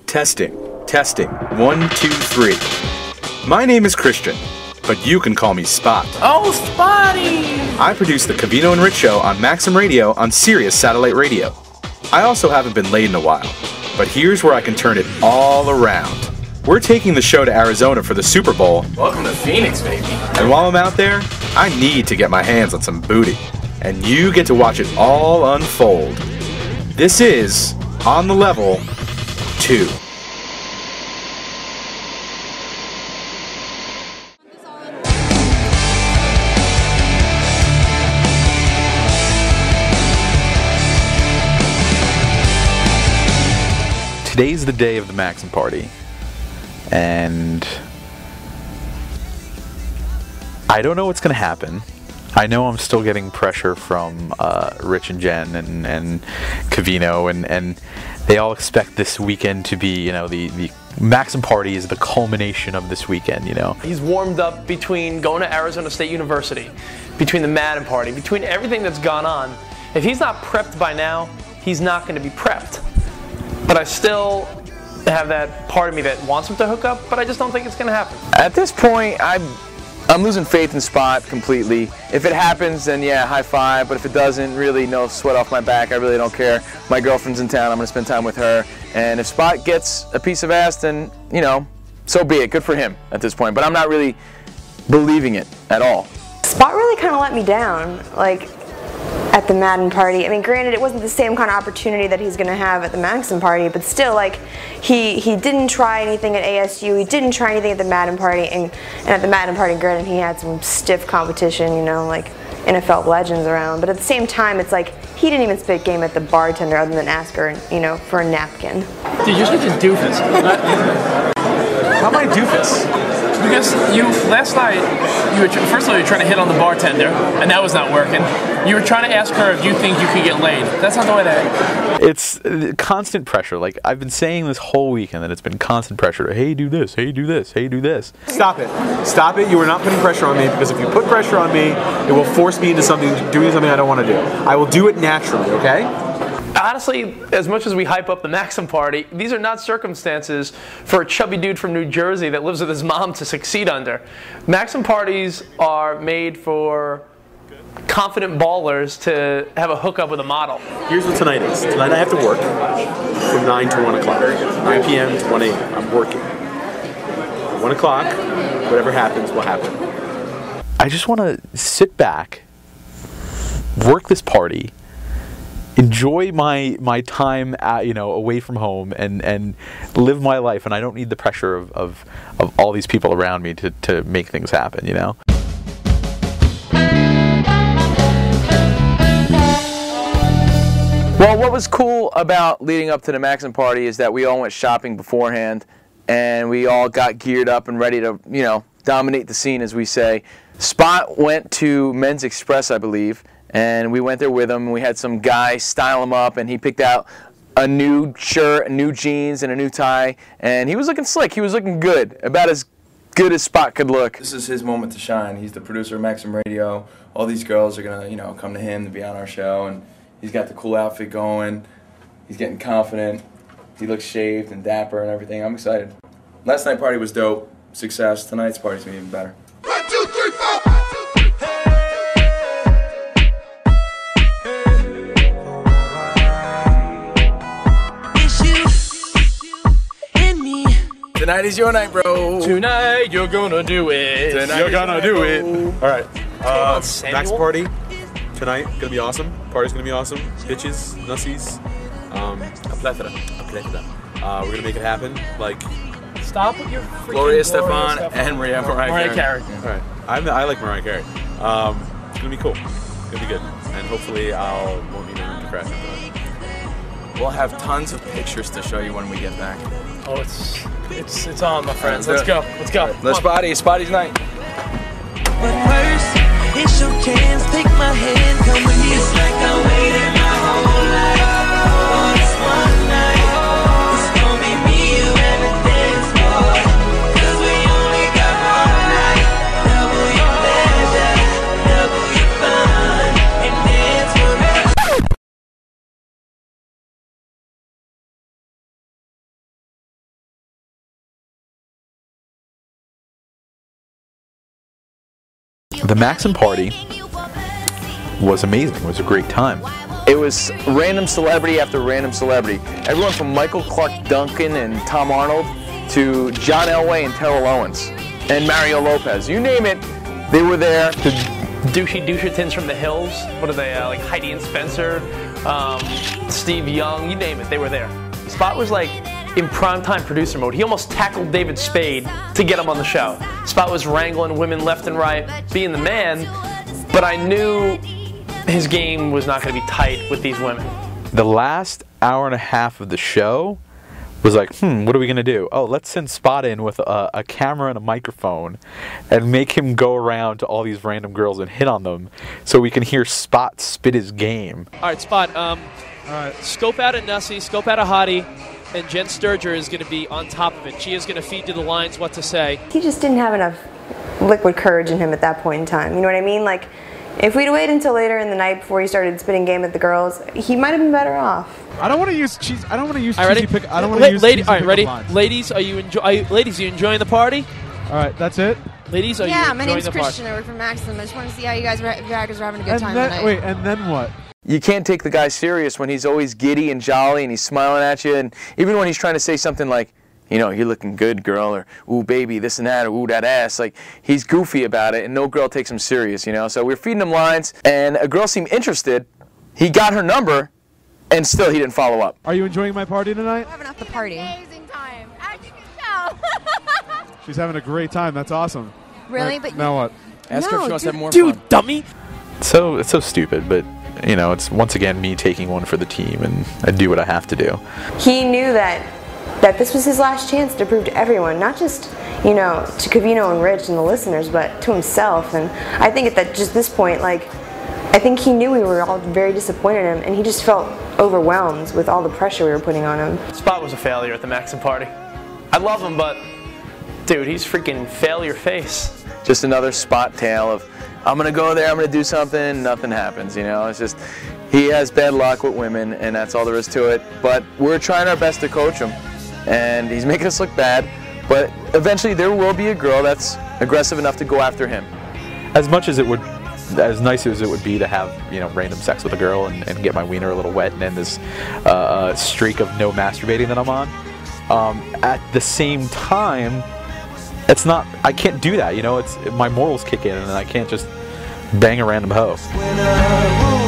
Testing, testing, 1, 2, 3. My name is Christian, but you can call me Spot. Oh, Spotty! I produce the Covino and Rich Show on Maxim Radio on Sirius Satellite Radio. I also haven't been laid in a while, but here's where I can turn it all around. We're taking the show to Arizona for the Super Bowl. Welcome to Phoenix, baby. And while I'm out there, I need to get my hands on some booty. And you get to watch it all unfold. This is On the Level 2. Today's the day of the Maxim party, and I don't know what's going to happen. I know I'm still getting pressure from Rich and Jen and Covino, and they all expect this weekend to be, you know, the Maxim party is the culmination of this weekend, you know. He's warmed up between going to Arizona State University, between the Madden party, between everything that's gone on. If he's not prepped by now, he's not going to be prepped. But I still have that part of me that wants him to hook up, but I just don't think it's going to happen. At this point, I'm losing faith in Spot completely. If it happens, then yeah, high five. But if it doesn't, really no sweat off my back. I really don't care. My girlfriend's in town. I'm going to spend time with her. And if Spot gets a piece of ass, then, you know, so be it. Good for him at this point. But I'm not really believing it at all. Spot really kind of let me down, like, at the Madden party. I mean, granted, it wasn't the same kind of opportunity that he's going to have at the Maxim party, but still, like, he didn't try anything at ASU, he didn't try anything at the Madden party, and at the Madden party, granted, he had some stiff competition, you know, like NFL legends around, but at the same time, it's like, he didn't even spit game at the bartender other than ask her, you know, for a napkin. Dude, you're such a doofus. How am I doofus? Because last night, first of all, you were trying to hit on the bartender, and that was not working. You were trying to ask her if you think you could get laid. That's not the way that... It's constant pressure. Like, I've been saying this whole weekend that it's been constant pressure. Hey, do this. Hey, do this. Hey, do this. Stop it. Stop it. You are not putting pressure on me, because if you put pressure on me, it will force me into doing something I don't want to do. I will do it naturally, okay? Honestly, as much as we hype up the Maxim party, these are not circumstances for a chubby dude from New Jersey that lives with his mom to succeed under. Maxim parties are made for confident ballers to have a hookup with a model. Here's what tonight is. Tonight I have to work from 9 to 1 o'clock. 9 p.m. to 1 a.m. I'm working. 1 o'clock, whatever happens will happen. I just want to sit back, work this party, enjoy my time you know, away from home, and live my life, and I don't need the pressure of all these people around me to make things happen, you know. Well, what was cool about leading up to the Maxim party is that we all went shopping beforehand, and we all got geared up and ready to, you know, dominate the scene, as we say. Spot went to Men's Express, I believe, and we went there with him, and we had some guy style him up, and he picked out a new shirt, new jeans, and a new tie, and he was looking slick. He was looking good, about as good as Spot could look. This is his moment to shine. He's the producer of Maxim Radio. All these girls are gonna, you know, come to him to be on our show, and he's got the cool outfit going. He's getting confident. He looks shaved and dapper and everything. I'm excited. Last night's party was dope. Success. Tonight's party's gonna be even better. 1, 2, 3, 4. Tonight is your night, bro. Tonight you're gonna do it. Tonight You're gonna do it. All right. Samuel? Max party tonight. Gonna be awesome. Party's gonna be awesome. Bitches, Nussies. A plethora. We're gonna make it happen. Like, Stop with your freaking Gloria Estefan and Mariah Carey. all right. I like Mariah Carey. It's gonna be cool. It's gonna be good. And hopefully won't need anyone to crash into it. We'll have tons of pictures to show you when we get back. Oh, it's on, my friends. Let's go. Let's go. Let's party. It's party's night. But first, it's your chance. Take my hand, come with me. It's like I waited my whole life for this one. the Maxim party was amazing. It was a great time. It was random celebrity after random celebrity. Everyone from Michael Clark Duncan and Tom Arnold to John Elway and Terrell Owens and Mario Lopez. You name it, they were there. The douchey-douchertons from the hills. What are they, like Heidi and Spencer, Steve Young, you name it, they were there. Spot was like in primetime producer mode. He almost tackled David Spade to get him on the show. Spot was wrangling women left and right, being the man, but I knew his game was not going to be tight with these women. The last hour and a half of the show was like, what are we going to do? Oh, let's send Spot in with a camera and a microphone and make him go around to all these random girls and hit on them so we can hear Spot spit his game. All right, Spot, scope out a Nussy, scope out a hottie, and Jenn Sterger is going to be on top of it. She is going to feed you the lines what to say. He just didn't have enough liquid courage in him at that point in time. You know what I mean? Like, if we'd waited until later in the night before he started spitting game at the girls, he might have been better off. I don't want to use cheese. I don't want to use cheesy pick. I don't want to use cheesy all right, ready? lines. Ladies, are you enjoying the party? All right, that's it. Ladies, are you yeah, enjoying my name's the party? Christian. I work for Maxim. I just want to see how you guys are having a good time tonight. Wait, and then what? You can't take the guy serious when he's always giddy and jolly and he's smiling at you, and even when he's trying to say something like, you know, you're looking good, girl, or ooh, baby, this and that, or ooh, that ass. Like, he's goofy about it, and no girl takes him serious, you know? So we're feeding him lines, and a girl seemed interested. He got her number, and still he didn't follow up. Are you enjoying my party tonight? We're having the party. Amazing time, as you can tell. She's having a great time. That's awesome. Really? Right, But now what? Ask her if she wants to have more Dude, fun. dummy! So it's so stupid, but you know, it's once again me taking one for the team, and I do what I have to do. He knew that this was his last chance to prove to everyone, not just, you know, to Covino and Rich and the listeners, but to himself. And I think at just this point, like, I think he knew we were all very disappointed in him, and he just felt overwhelmed with all the pressure we were putting on him. Spot was a failure at the Maxim party. I love him, but dude, he's freaking failure face. Just another Spot tale of, I'm going to go there, I'm going to do something, nothing happens, you know? It's just, he has bad luck with women, and that's all there is to it. But we're trying our best to coach him, and he's making us look bad. But eventually there will be a girl that's aggressive enough to go after him. As much as it would, as nice as it would be to have, you know, random sex with a girl and get my wiener a little wet and end this streak of no masturbating that I'm on, at the same time, it's not, I can't do that, you know, it's, my morals kick in and I can't just bang a random hoe.